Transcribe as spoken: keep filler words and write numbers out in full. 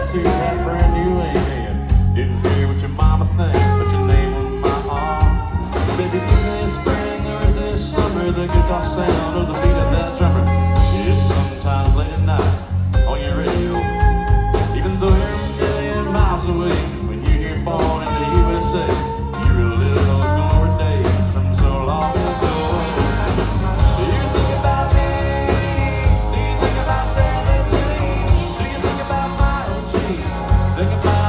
tattoo, had a brand new amen. Didn't care what your mama think, but your name on my arm. Baby, is this spring or is this summer? The guitar sound or the beat of that drummer. It's sometimes late at night on your radio. Even though you're a million miles away, when you hear born in the U S A, you relive those glory days from so long ago. Do you think about me? Do you think about seventeen? Do you think about my old dream? Think about